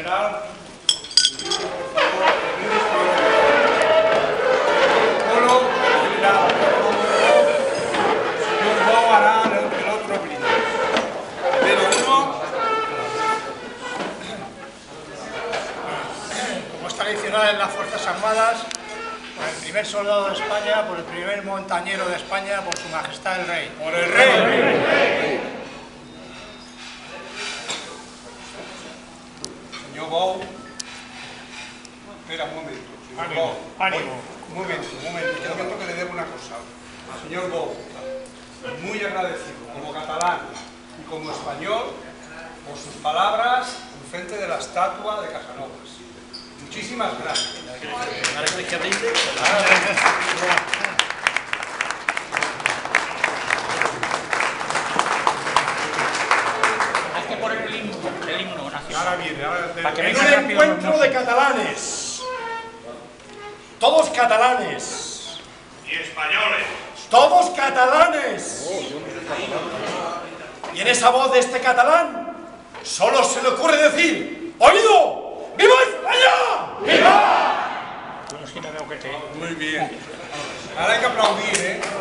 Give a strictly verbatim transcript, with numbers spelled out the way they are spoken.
general, por favor, protocolo general, el señor Bou hará el otro brindis. Pero uno, como es tradicional en las Fuerzas Armadas, por el primer soldado de España, por el primer montañero de España, por su majestad el rey. por el rey. Señor Bou, espera un momento. Señor Ánimo, Bou. ánimo. Un momento, un momento, que un momento que le debo una cosa. Señor Bou, muy agradecido como catalán y como español por sus palabras en frente de la estatua de Casanovas. Muchísimas gracias. Hay que poner el himno, el himno nacional. Ahora viene, ahora Para que En venga un rápido los encuentro mozos. de catalanes, todos catalanes, y españoles. todos catalanes, y en esa voz de este catalán solo se le ocurre decir: ¡oído! ¡Viva España! ¡Viva! Yo sí me veo que te... muy bien. Ahora hay que aplaudir, ¿eh?